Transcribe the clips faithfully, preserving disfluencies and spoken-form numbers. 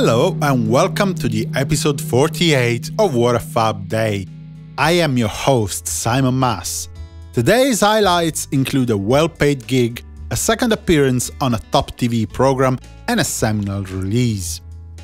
Hello and welcome to the episode forty-eight of What a Fab Day. I am your host, Simon Mas. Today's highlights include a well-paid gig, a second appearance on a top T V program, and a seminal release.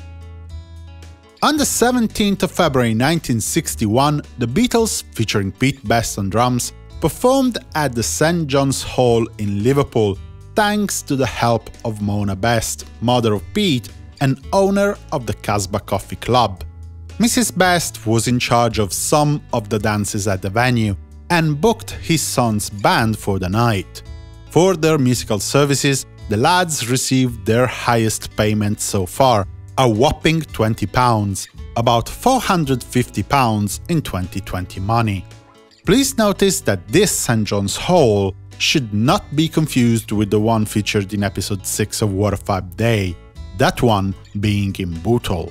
On the seventeenth of February nineteen sixty-one, the Beatles, featuring Pete Best on drums, performed at the Saint John's Hall in Liverpool, thanks to the help of Mona Best, mother of Pete, and owner of the Casbah Coffee Club. Missus Best was in charge of some of the dances at the venue and booked his son's band for the night. For their musical services, the lads received their highest payment so far, a whopping twenty pounds, about four hundred fifty pounds in twenty twenty money. Please notice that this Saint John's Hall should not be confused with the one featured in episode six of What a Fab Day, that one being in Bootle.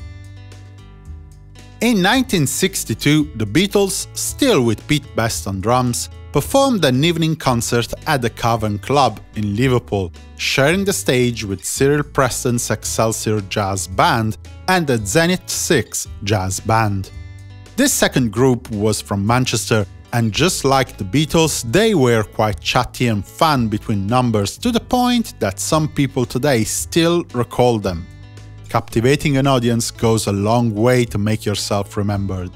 In nineteen sixty-two, the Beatles, still with Pete Best on drums, performed an evening concert at the Cavern Club in Liverpool, sharing the stage with Cyril Preston's Excelsior Jazz Band and the Zenith Six Jazz Band. This second group was from Manchester, and just like the Beatles, they were quite chatty and fun between numbers, to the point that some people today still recall them. Captivating an audience goes a long way to make yourself remembered.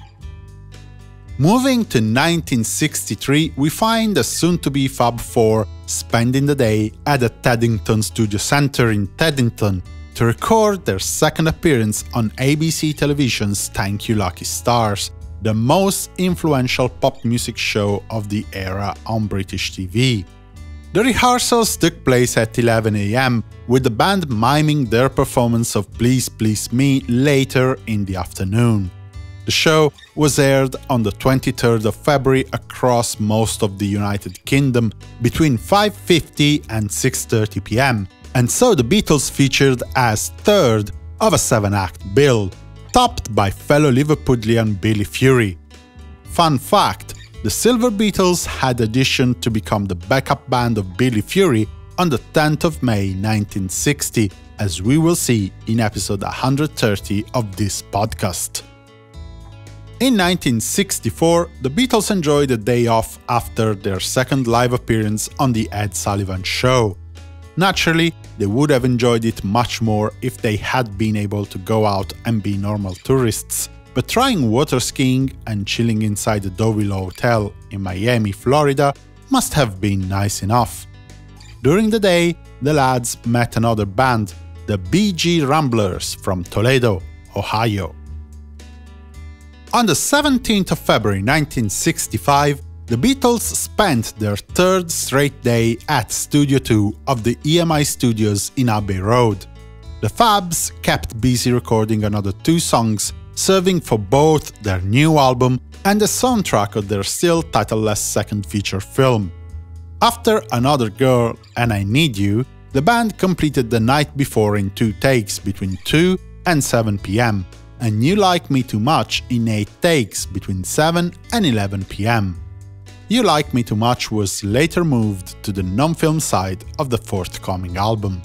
Moving to nineteen sixty-three, we find the soon-to-be Fab Four spending the day at the Teddington Studio Centre in Teddington to record their second appearance on A B C Television's Thank You Lucky Stars, the most influential pop music show of the era on British T V. The rehearsals took place at eleven a m, with the band miming their performance of Please Please Me later in the afternoon. The show was aired on the twenty-third of February across most of the United Kingdom between five fifty and six thirty p m, and so the Beatles featured as third of a seven-act bill, topped by fellow Liverpudlian Billy Fury. Fun fact, the Silver Beatles had auditioned to become the backup band of Billy Fury on the tenth of May nineteen sixty, as we will see in episode one hundred thirty of this podcast. In nineteen sixty-four, the Beatles enjoyed a day off after their second live appearance on The Ed Sullivan Show. Naturally, they would have enjoyed it much more if they had been able to go out and be normal tourists, but trying water skiing and chilling inside the Deauville Hotel in Miami, Florida must have been nice enough. During the day, the lads met another band, the B G Ramblers from Toledo, Ohio. On the seventeenth of February nineteen sixty-five, the Beatles spent their third straight day at Studio two of the E M I Studios in Abbey Road. The Fabs kept busy recording another two songs, serving for both their new album and the soundtrack of their still titleless second feature film. After Another Girl and I Need You, the band completed the night before in two takes between two and seven p m, and You Like Me Too Much in eight takes between seven and eleven p m. You Like Me Too Much was later moved to the non-film side of the forthcoming album.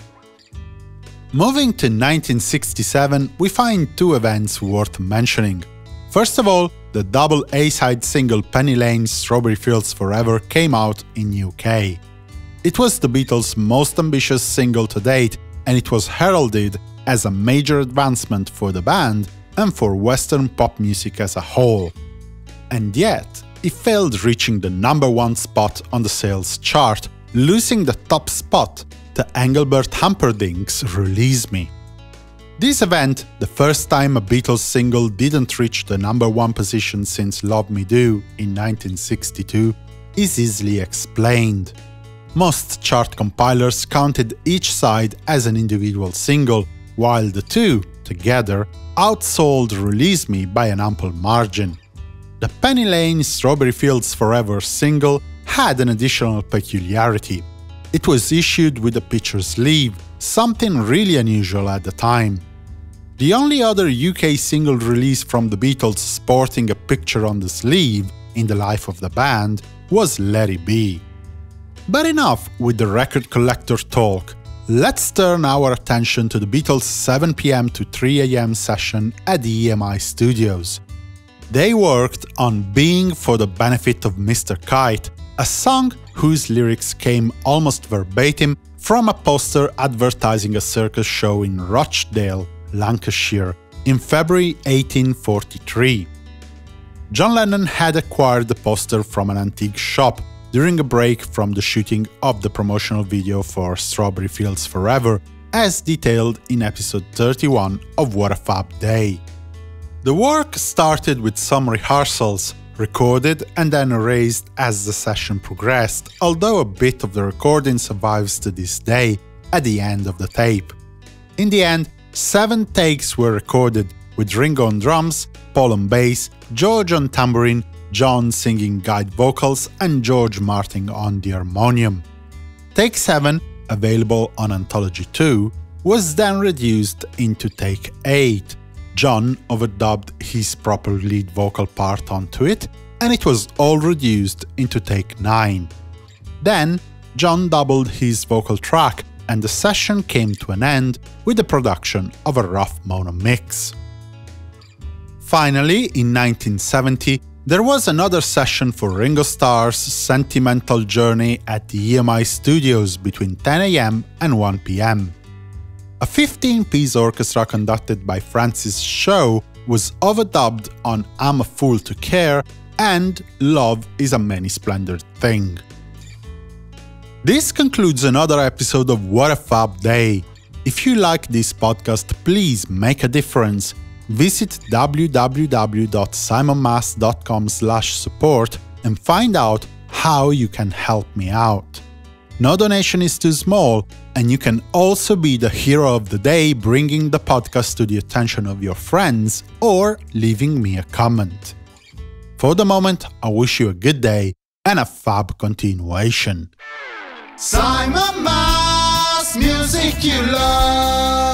Moving to nineteen sixty-seven, we find two events worth mentioning. First of all, the double A-side single Penny Lane's Strawberry Fields Forever came out in U K. It was the Beatles' most ambitious single to date, and it was heralded as a major advancement for the band and for Western pop music as a whole. And yet, it failed reaching the number one spot on the sales chart, losing the top spot to Engelbert Humperdinck's Release Me. This event, the first time a Beatles single didn't reach the number one position since Love Me Do in nineteen sixty-two, is easily explained. Most chart compilers counted each side as an individual single, while the two, together, outsold Release Me by an ample margin. The Penny Lane Strawberry Fields Forever single had an additional peculiarity. It was issued with a picture sleeve, something really unusual at the time. The only other U K single release from the Beatles sporting a picture on the sleeve in the life of the band was Let It Be. But enough with the record collector talk. let's turn our attention to the Beatles' seven p m to three a m session at the E M I studios. They worked on Being for the Benefit of Mister Kite, a song whose lyrics came almost verbatim from a poster advertising a circus show in Rochdale, Lancashire, in February eighteen forty-three. John Lennon had acquired the poster from an antique shop during a break from the shooting of the promotional video for Strawberry Fields Forever, as detailed in episode thirty-one of What a Fab Day. The work started with some rehearsals, recorded and then erased as the session progressed, although a bit of the recording survives to this day at the end of the tape. In the end, seven takes were recorded, with Ringo on drums, Paul on bass, George on tambourine, John singing guide vocals, and George Martin on the harmonium. Take seven, available on Anthology two, was then reduced into Take eight. John overdubbed his proper lead vocal part onto it, and it was all reduced into Take nine. Then, John doubled his vocal track, and the session came to an end with the production of a rough mono mix. Finally, in nineteen seventy, there was another session for Ringo Starr's Sentimental Journey at the E M I studios between ten a m and one p m. A fifteen-piece orchestra conducted by Francis Shaw was overdubbed on I'm a Fool to Care and Love is a Many Splendored Thing. This concludes another episode of What a Fab Day. If you like this podcast, please make a difference. Visit w w w dot simon mas dot com slash support and find out how you can help me out. No donation is too small, and you can also be the hero of the day, bringing the podcast to the attention of your friends or leaving me a comment. For the moment, I wish you a good day and a fab continuation. Simon Mas, music you love.